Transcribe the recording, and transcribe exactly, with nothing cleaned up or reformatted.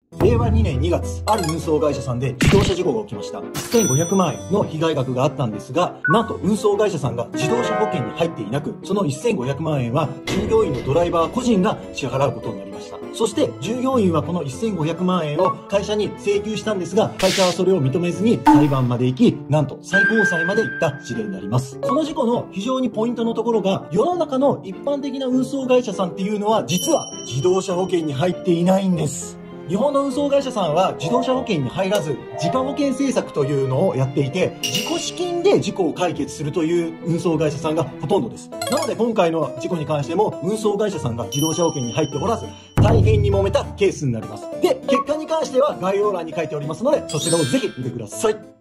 れいわにねんにがつ、ある運送会社さんで自動車事故が起きました。せんごひゃくまんえんの被害額があったんですが、なんと運送会社さんが自動車保険に入っていなく、そのせんごひゃくまんえんは従業員のドライバー個人が支払うことになりました。そして従業員はこのせんごひゃくまんえんを会社に請求したんですが、会社はそれを認めずに裁判まで行き、なんと最高裁まで行った事例になります。この事故の非常にポイントのところが、世の中の一般的な運送会社さんっていうのは実は自動車保険に入っていないんです。日本の運送会社さんは自動車保険に入らず、自家保険政策というのをやっていて、自己資金で事故を解決するという運送会社さんがほとんどです。なので今回の事故に関しても、運送会社さんが自動車保険に入っておらず、大変に揉めたケースになります。で、結果に関しては概要欄に書いておりますので、そちらをぜひ見てください。